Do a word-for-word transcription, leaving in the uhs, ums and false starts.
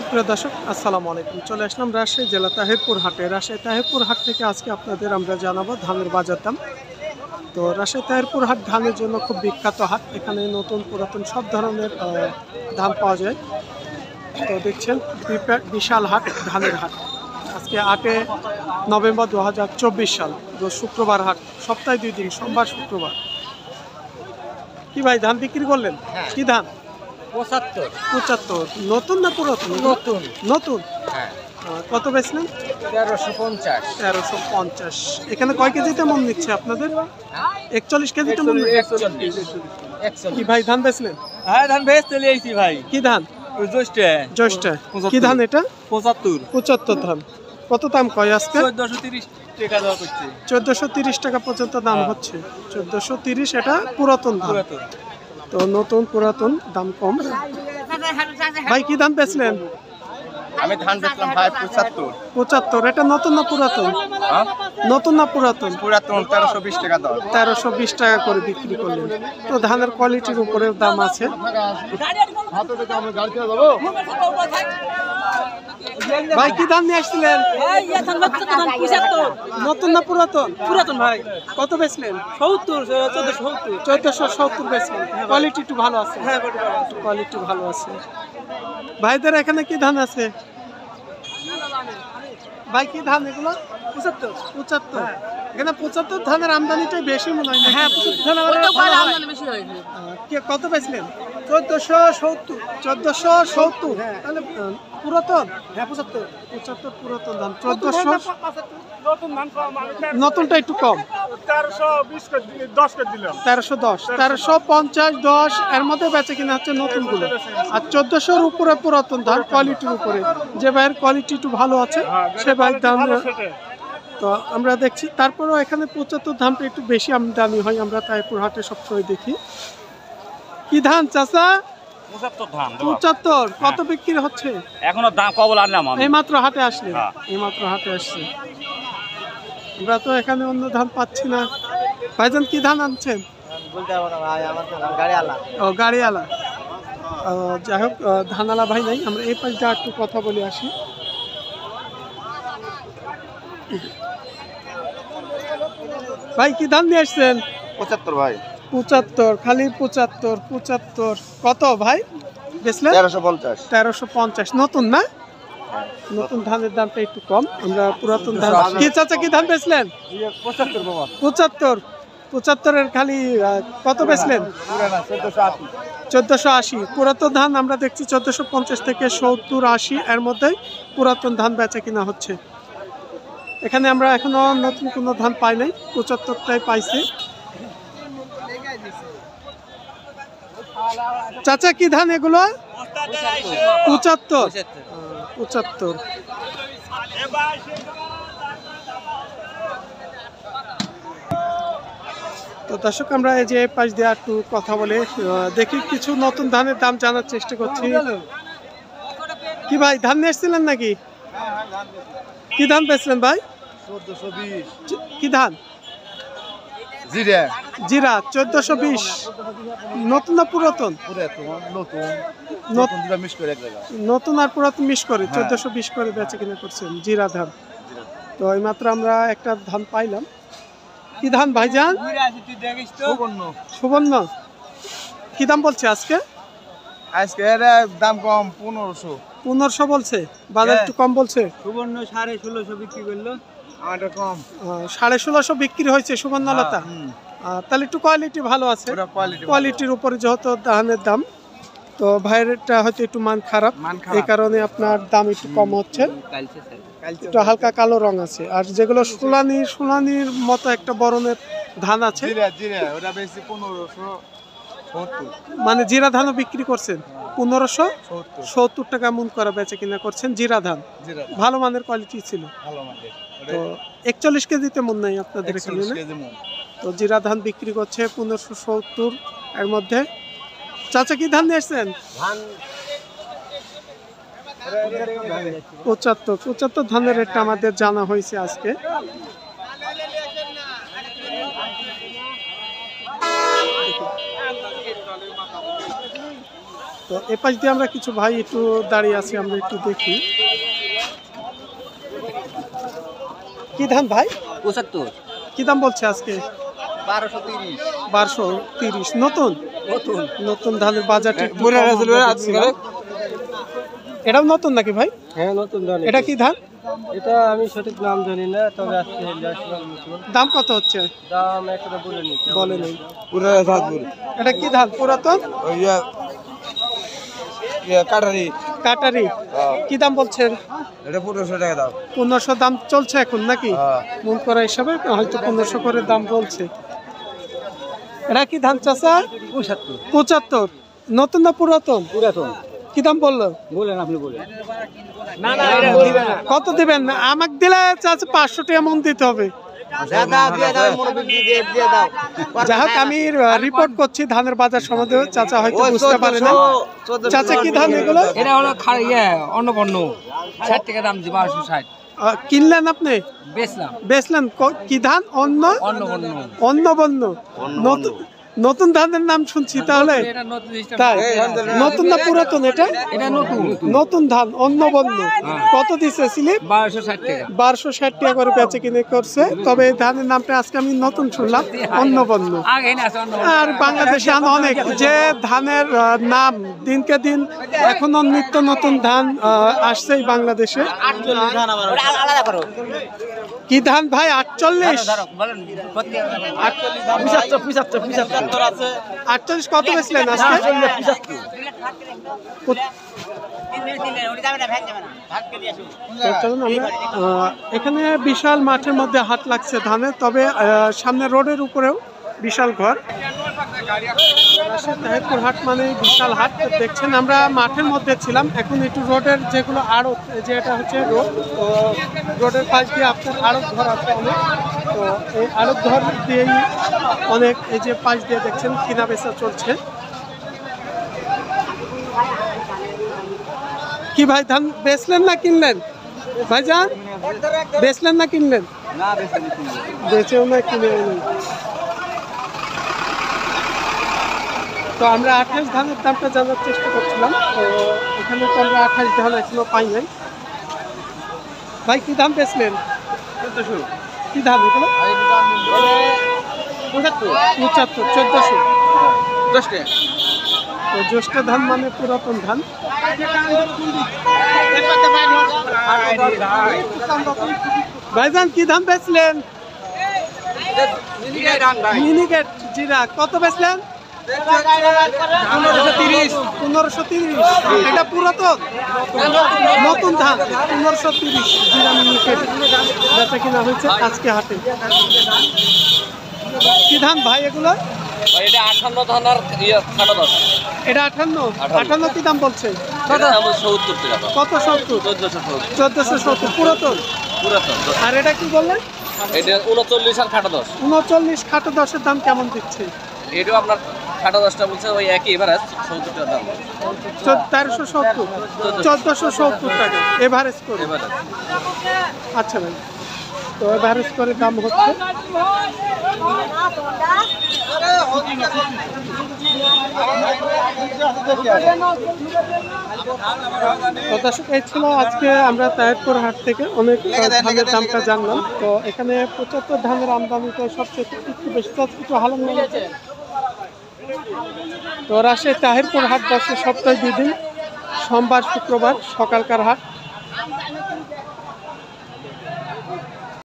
সুপ্রিয় দর্শক আসসালামু আলাইকুম। চলে আসলাম রাজশাহী জেলা তাহিরপুর হাটে। রাজশাহী তাহিরপুর হাট থেকে আজকে আপনাদের আমরা জানাবো ধানের বাজার দাম। তো রাজশাহী তাহিরপুর হাট ধানের জন্য খুব বিখ্যাত হাট। এখানে নতুন পুরাতন সব ধরনের ধান পাওয়া যায়। তো দেখছেন বিশাল হাট, ধানের হাট। আজকে আটে নভেম্বর দু হাজার চব্বিশ সাল, রোজ শুক্রবার হাট, সপ্তাহে দুই দিন, সোমবার শুক্রবার। কি ভাই ধান বিক্রি করলেন? কি ধান? পঁচাত্তর। পঁচাত্তর। নতুন না পুরাতন? নতুন। নতুন। হ্যাঁ। কত বেচলেন? তেরোশো পঞ্চাশ। তেরোশো পঞ্চাশ। এখানে কয় কেজিতে মন নিচ্ছে আপনাদের? একচল্লিশ কেজিতে মন। কি ভাই ধান বেচলেন? হ্যাঁ, ধান বেচ চলে আইছি ভাই। কি ধান? জ্যৈষ্ঠে। জ্যৈষ্ঠে। কি ধান এটা? পঁচাত্তর। পঁচাত্তর ধান। কত দাম কয় আজকে? চোদ্দশো তিরিশ টাকা দেওয়া করছে। চোদ্দশো তিরিশ টাকা পর্যন্ত দাম হচ্ছে। চোদ্দশো তিরিশ। এটা পুরাতন ধান। তো নতুন পুরাতন দাম কম। ভাই কি ধান বেচলেন? আমি ধান বেচলাম ভাই পঁচাত্তর। পঁচাত্তর। এটা নতুন না পুরাতন? নতুন না পুরাতন? পুরাতন। তেরোশো বিশ টাকা দাও। তেরোশো বিশ টাকা করে বিক্রি করলেন। তো ধানের কোয়ালিটির উপরে দাম আছে। ভাই কি ধান নিয়ে আসছিলেন? নতুন না পুরাতন? পুরাতন ভাই। কত বেচলেন? সত্তর। চোদ্দশো চোদ্দশো সত্তর বেচলেন। কোয়ালিটি একটু ভালো আছে। হ্যাঁ, কোয়ালিটি ভালো আছে। ভাইদের এখানে কি ধান আছে? ভাই কি ধান এগুলো? পঁচাত্তর। পঁচাত্তর। এখানে পঁচাত্তর ধানের আমদানিটাই বেশি মনে হয়। হ্যাঁ, কত বেচলেন? চোদ্দশো সত্তর। চোদ্দশো সত্তর। তাহলে পুরাতন? হ্যাঁ, পঁচাত্তর। পঁচাত্তর পুরাতন ধান। চোদ্দশো নতুন ধান নতুনটা একটু কম। তেরোশো বিশ দশ করে দিলাম। তেরোশো দশ। তেরোশো পঞ্চাশ দশ এর মধ্যে বেচে কিনা হচ্ছে নতুনগুলো। আর চোদ্দশোর উপরে পুরাতন ধান, কোয়ালিটির উপরে। যে ভাইয়ের কোয়ালিটি একটু ভালো আছে সে ভাইয়ের দাম। তো আমরা দেখছি তারপরেও এখানে পঁচাত্তর ধানটা একটু বেশি আমদানি হয়। আমরা তাইপুর হাটে সবসময় দেখি। কি ধান চাচা? পঁচাত্তর ধান। পঁচাত্তর। কত বিক্রি হচ্ছে? এখনো দাম কবল আনলাম আমি। এই মাত্র হাটে আসলে। এই মাত্র হাটে আসছে। আমরা তো এখানে অন্য ধান পাচ্ছি না। ভাইজান কি ধান আনছেন? ও গাড়িওয়ালা। যাই হোক, ধানালা ভাই নাই। আমরা এই পাশে যা একটু কথা বলে আসি। ভাই কি ধান নিয়ে আসছেন? পঁচাত্তর ভাই। পঁচাত্তর। খালি পঁচাত্তর। পঁচাত্তর কত ভাই বেচলেন? তেরোশো পঞ্চাশ। তেরোশো পঞ্চাশ। নতুন না? নতুন ধানের দামটা একটু কম। আমরা পুরাতন ধান। কি চাচা কি ধান বেচলেন? পঁচাত্তর বাবা। পঁচাত্তর। পঁচাত্তরের খালি কত বেচলেন? চোদ্দশো আশি। পুরাতন ধান আমরা দেখছি চোদ্দশো পঞ্চাশ থেকে সত্তর আশি এর মধ্যেই পুরাতন ধান বেচা কিনা হচ্ছে। এখানে আমরা এখনো নতুন কোনো ধান পাই নাই, পঁচাত্তরটাই পাইছি। চাচা কি ধান এগুলো? পঁচাত্তর। পঁচাত্তর। তো দর্শক আমরা এই যে পাশ দিয়ে একটু কথা বলে দেখি, কিছু নতুন ধানের দাম জানার চেষ্টা করছি। কি ভাই ধান নিয়ে এসেছিলেন নাকি? কি ধান পেয়েছিলেন ভাই? চোদ্দশো বিশ। কি ধান? জিরা। জিরা। চোদ্দশো বিশ। নতুন না পুরাতন? নতুন আর পুরাতন মিশ করে চোদ্দশো বিশ করে বেচে কিনা করছেন জিরা ধান। তো এই মাত্র আমরা একটা ধান পাইলাম। কি ধান ভাইজান? সুবর্ণ। কি দাম বলছে আজকে? আজকে দাম কম। পনেরোশো। পনেরোশো বলছে। বাজার একটু কম বলছে। সুবর্ণ সাড়ে ষোলোশো বিক্রি করলো। আমারটা কম। সাড়ে ষোলোশো বিক্রি হয়েছে সুবর্ণলতা। তাহলে একটু কোয়ালিটি ভালো আছে। কোয়ালিটির উপরে যেহেতু ধানের দাম, তো ভাইয়েরটা হয়তো একটু মান খারাপ, এই কারণে আপনার দাম একটু কম হচ্ছে। একটু হালকা কালো রং আছে। আর যেগুলো সোলানি সোলানির মতো একটা বরণের ধান আছে, মানে জিরা ধানও বিক্রি করছেন পনেরোশো সত্তর টাকা মন করা বেচে কিনা করছেন জিরা ধান। ভালো মানের কোয়ালিটি ছিল। তো একচল্লিশ কেজিতে মন নাই আপনাদের এখানে। তো জিরা ধান বিক্রি করছে পনেরোশো সত্তর এর মধ্যে। চাচা কি ধান নিয়ে আসছেন? পঁচাত্তর। পঁচাত্তর ধানের রেটটা আমাদের জানা হয়েছে আজকে। তো এ পাশ দিয়ে আমরা কিছু ভাই একটু দাঁড়িয়ে আছি, আমরা একটু দেখি কি ধান ভাই? পঁচাত্তর। কি দাম বলছে আজকে? বারোশো তিরিশ। বারোশো তিরিশ। নতুন নতুন নতুন ধানের বাজারটা একটু বুড়া কম রাসেল আমরা ভাই, দেখছিলাম। এটাও নতুন নাকি ভাই? হ্যাঁ নতুন ধান। এটা কি ধান? এটা আমি সঠিক নাম জানি না, তবে আজকে আসলাম নতুন। দাম কত হচ্ছে? দাম একটা বলে নি। বলে নেই। পুরা সাতপুর। এটা কি ধান? পুরাতন ওই ইয়া ইয়া কাটারি। কাটারি। কি দাম বলছে? এটা পনেরোশো টাকা দাও। পনেরোশো দাম চলছে এখন নাকি? হ্যাঁ। মন করা হিসাবে হয়তো পনেরোশো করে দাম বলছে। এটা কি ধান চাচা? পঁচাত্তর। পঁচাত্তর। নতুন না পুরাতন? পুরাতন। কি দাম বললো? বলেন আপনি বলেন। না না কত দিবেন? আমাকে দিলে চাচা পাঁচশো টাকা মন দিতে হবে। যাই হোক আমি রিপোর্ট করছি ধানের বাজার সম্বন্ধে, চাচা হয়তো বুঝতে পারে না। চাচা কি ধান এগুলো? এটা হলো ইয়ে অন্নপূর্ণ, ষাট টাকা দাম যে বারোশো ষাট। আহ, কিনলেন আপনি? বেচলাম। বেচলেন ক- কি ধান? অন্য অন্নপূর্ণ। অন্নবন্য। নতুন নতুন ধানের নাম শুনছি তাহলে। এটা নতুন system। তাই নতুন না পুরাতন? এটা এটা নতুন। নতুন ধান অন্নবন্য। কত দিছে স্লিপ? বারোশো ষাট টাকা। বারোশো ষাট টাকা করে বেচে কিনে করছে। তবে এই ধানের নামটা আজকে আমি নতুন শুনলাম, অন্নবন্য। আগে না আছে অন্য। আর বাংলাদেশে আনা অনেক যে ধানের আহ, নাম দিনকে দিন এখনো নিত্য নতুন ধান আহ, আসছেই বাংলাদেশে। আলাদা করো। কি ধান ভাই? আটচল্লিশ। বলেন পঁচাত্তর পঁচাত্তর পঁচাত্তর আছে। আটচল্লিশ কত বেচলেন আজকে? তো চলুন আমরা, আহ, এখানে বিশাল মাঠের মধ্যে হাট লাগছে ধানের, তবে আহ, সামনে রোডের উপরেও বিশাল ঘর। তাহিরপুর হাট মানে বিশাল হাট। তো দেখছেন আমরা মাঠের মধ্যে ছিলাম, এখন একটু রোডের যেগুলো আড়ত, যে এটা হচ্ছে রোড, তো রোডের পাশ দিয়ে আপনার আড়ত ঘর আছে অনেক। তো এই আড়ত ঘর দিয়েই অনেক, এই যে পাশ দিয়ে দেখছেন কিনা বেচা চলছে। কি ভাই ধান বেচলেন না কিনলেন? ভাইজান বেচলেন না কিনলেন? বেচেও না কিনেও নেই। তো আমরা আঠাশ ধানের দামটা জানার চেষ্টা করছিলাম, তো এখানে তো আমরা আঠাশ ধান এখনো পাই নাই। ভাই কি দাম বেচলেন? কি ধান এগুলো? পঁচাত্তর। চোদ্দশো। তো জ্যৈষ্ঠ ধান মানে পুরাতন ধান। ভাইজান কি দাম বেচলেন? মিনিকেট জিরা কত বেচলেন? পনেরোশো তিরিশ। পনেরোশো তিরিশ। এটা পুরাতন? নতুন ধান পনেরোশো তিরিশ জিরা মিনিকেট বেচা কিনা হয়েছে আজকে হাটে। কি ধান ভাই এগুলো? এটা আটান্ন ধান আর ষাট দশ। এটা আটান্ন। আটান্ন কি দাম বলছে? সত্তর টাকা। কত? সত্তর। চোদ্দশো সত্তর। চোদ্দশো সত্তর পুরাতন। পুরাতন। আর এটা কি বললেন? এটা উনচল্লিশ আর খাটা দশ। উনচল্লিশ। খাটো দশের দাম কেমন দিচ্ছে? এটাও আপনার খাটা দশটা বলছে ওই একই এভারেজ সত্তর টাকা দাম। তেরোশো সত্তর। চোদ্দশো সত্তর টাকা এভারেজ করে। এভারেজ। আচ্ছা ভাই, তো এভারেজ করে দাম হচ্ছে। দর্শক এই ছিল আজকে আমরা তাহিরপুর হাট থেকে অনেক ধানের দামটা জানলাম। তো এখানে পঁচাত্তর ধানের আমদানিটা সবচেয়ে একটু বেশি, একটু হালো মিলেছে। তো রাজশাহী তাহিরপুর হাট বসে সপ্তাহে দুই দিন, সোমবার শুক্রবার সকালকার হাট।